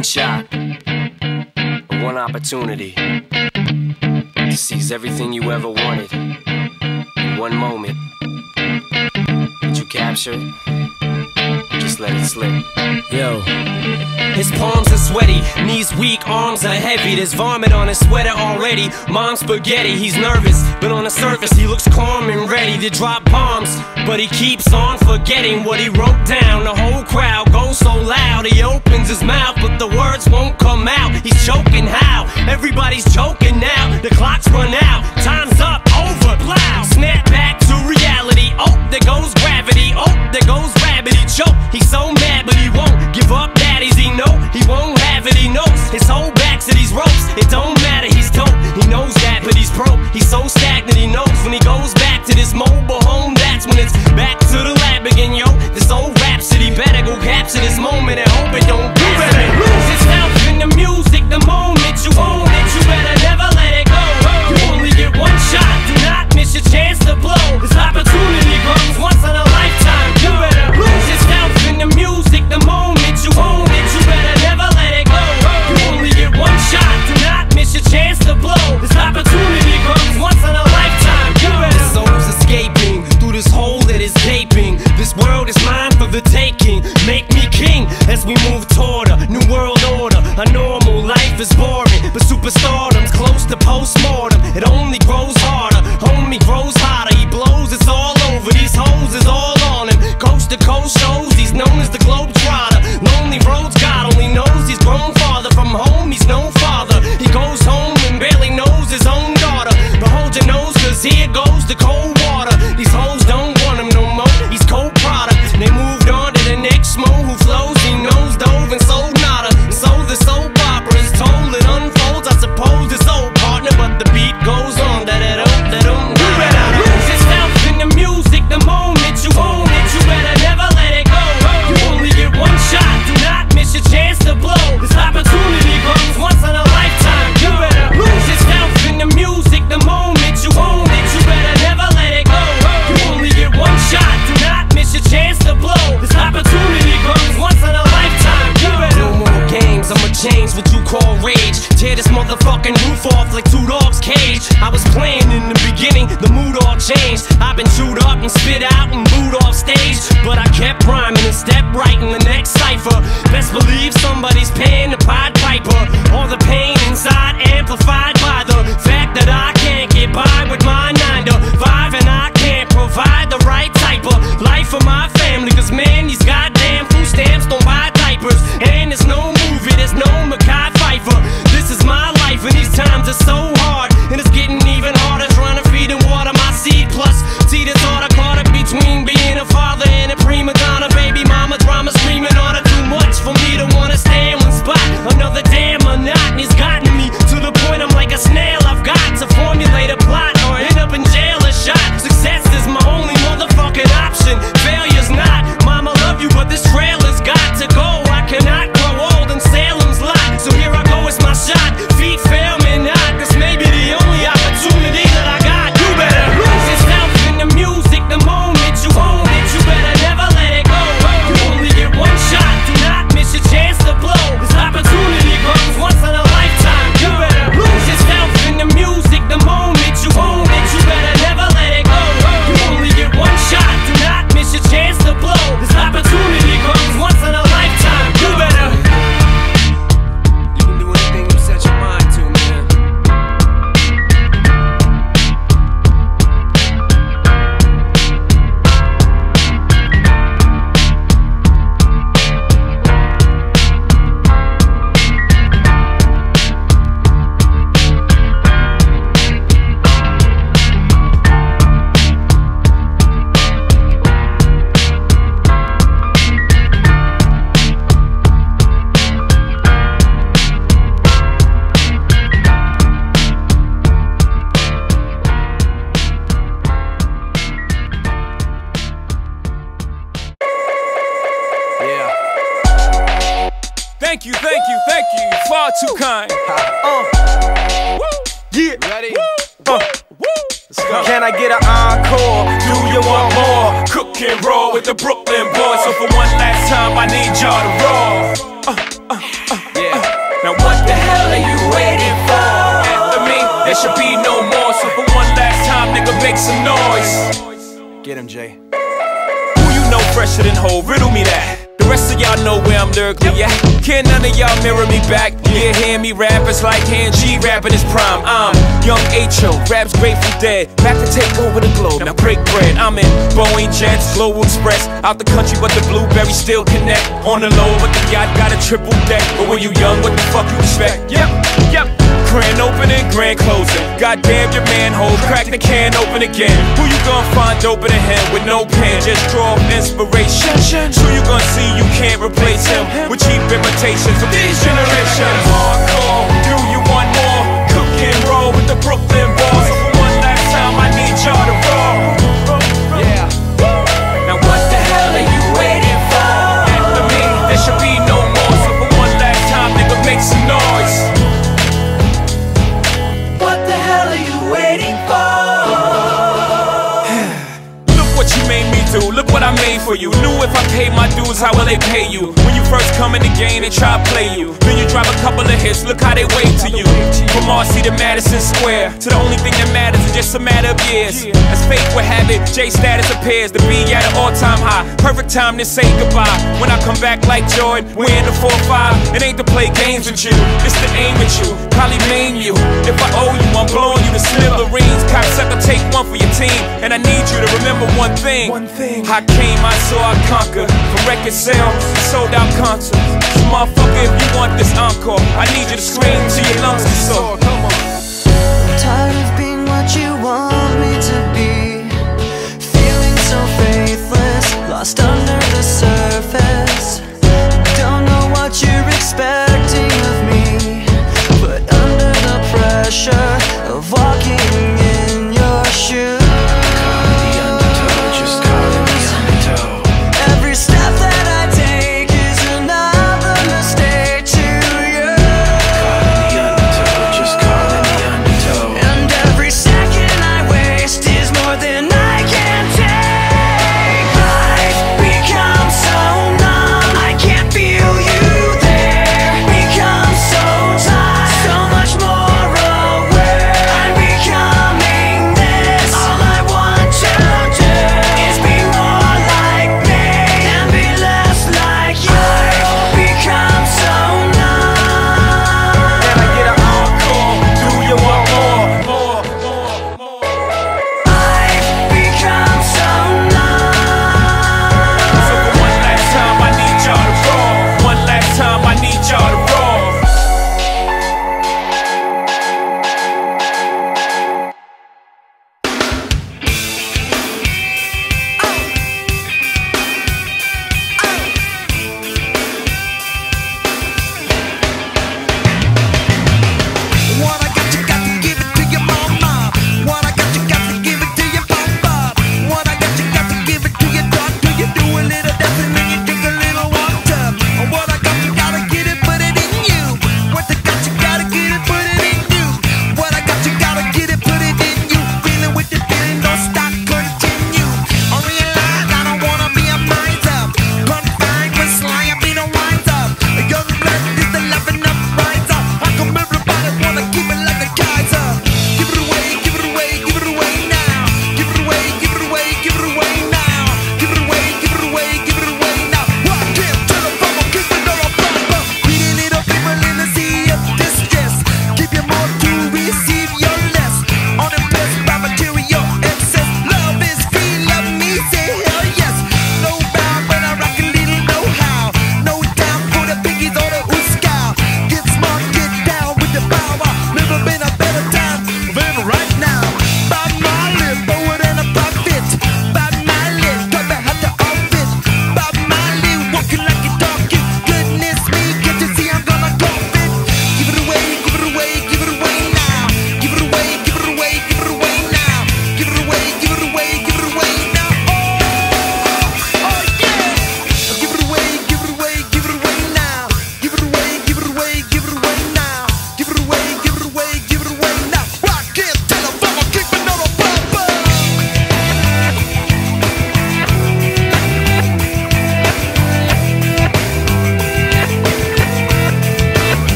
one shot, one opportunity to seize everything you ever wanted in one moment. Did you capture it? Just let it slip. Yo. His palms are sweaty, knees weak, arms are heavy. There's vomit on his sweater already. Mom's spaghetti, he's nervous, but on the surface he looks calm and ready to drop bombs. But he keeps on forgetting what he wrote down. The whole crowd goes so loud, he opens his mouth, but the words won't come out. He's choking how? Everybody's choking now. The clock's run out, time's up, over, plow. Snap back to reality, oh, there goes gravity. Oh, there goes rabbit, he choke. He's so mad, but he won't give up. Daddies, he know he won't have it, he knows his whole back to these ropes. It don't matter, he's dope, he knows that, but he's broke. He's so stagnant, he knows when he goes back to this mobile home, that's when it's back to the lab again, yo. This old rhapsody better go capture this moment and hope it don't pass. You better lose yourself in the music the moment you own it. You better never let it go. You only get one shot, do not miss your chance to blow. This opportunity comes once in a lifetime. You better lose yourself in the music the moment you own it. You better never let it go. You only get one shot, do not miss your chance to blow. This opportunity comes once in a lifetime. You better. The soul's escaping through this hole that is gaping. This world is mine for the taking. Make me king as we move toward a new world order. A normal life is boring, but superstardom's close to postmortem. It only grows harder, homie grows hotter. He blows, it's all over. These hoes is all on him. Coast to coast shows, he's known as the Globetrotter. Lonely roads, God only knows he's grown farther from home. He's no father. He goes home and barely knows his own daughter. But hold your nose, cause here goes the cold water. These hoes don't want him no more. He's cold product. They moved on to the next mo who flows. He knows dove and sold nada. And so the soap opera is told. It unfolds. I suppose it's old partner, but the beat goes on. You better lose yourself in the music the moment you own it. You better never let it go. You only get one shot. Do not miss your chance to blow. This opportunity comes once in a lifetime. You better lose yourself in the music the moment you own it. You better never let it go. You only get one shot. Do not miss your chance to blow. This opportunity comes once in a lifetime. You better. No more games, I'ma change what you call rage. Tear this motherfucking roof off like two dogs' cage. I was playing in the beginning, the mood all changed. I've been chewed up and spit out and booed off stage, but I kept rhyming and stepped right in the next cipher. Best believe somebody's paying the Pied Piper. All the pain inside amplified by the fact that I can't get by with my 9 to 5, and I can't provide the right type of life for my family. Cause man, these goddamn food stamps don't buy diapers, and there's no movie, there's no Mackay Pfeiffer. This is my life and these times are so hard, and it's getting even harder trying to feed and water my seed. Plus, see this order caught up between being a father and a prima donna. Baby mama drama screaming on her too much for me to wanna stay in one spot. Another damn monotony's gotten me to the point I'm like a snail. I've got to formulate a plot or end up in jail or shot. Success is my only motherfucking option. Failure's not. Mama love you, but this trailer's got to go. I cannot grow old in Salem's lot, so here I go, it's my shot. Feet fail me not. This may be the only opportunity that I got. You better lose yourself in the music the moment you own it. You better never let it go. You only get one shot. Do not miss your chance to blow. This opportunity comes once in a lifetime. You better lose yourself in the music the moment you own it. You better never let it go. You only get one shot. Do not miss your chance to blow. This opportunity comes once in a lifetime. You better. You can do anything you set your mind to, man. Thank you, far too kind. Woo, yeah, ready? Let's go. Can I get an encore? Do you want more? Cook and roll with the Brooklyn boys. So for one last time, I need y'all to roll. Yeah. should be no more. So for one last time, nigga, make some noise. Get him, Jay. Who you know fresher than Hov? Riddle me that. The rest of y'all know where I'm lyrically at. Can none of y'all mirror me back? Yeah, hear me rap, it's like Han G rapping his prime. I'm Young H.O., raps Grateful Dead, back to take over the globe, now break bread. I'm in Boeing Jets, Global Express, out the country but the blueberries still connect. On the low but the yacht got a triple deck. But when you young, what the fuck you expect? Yep. Grand opening, grand closing. Goddamn your manhole, crack the can open again. Who you gonna find open in him with no pen? Just draw inspiration. Who you gonna see you can't replace him with cheap imitations of these generations? Hardcore, do you want more? Cook and roll with the Brooklyn boys. So for one last time, I need y'all to roll. Yeah. Now what the hell are you waiting for? After me, there should be no more. So for one last time, nigga, make some noise. Look what I made for you. Knew if I paid my dues, how will they pay you? When you first come in the game, they try to play you. Then you drop a couple of hits, look how they wave to you. From Marcy to Madison Square, to the only thing that matters is just a matter of years. As fate would have it, J status appears to be at an all-time high. Perfect time to say goodbye. When I come back like Jordan, we're in the 4-5. It ain't to play games with you, it's to aim at you. Probably maim you. If I owe you, I'm blowing you to smithereens. Cocksucker, take one for your team. And I need you to remember one thing. I came, I saw, I conquered. From record sales, sold out concerts. So motherfucker, if you want this encore, I need you to scream till your lungs get sore. Come on. I'm tired of being what you want.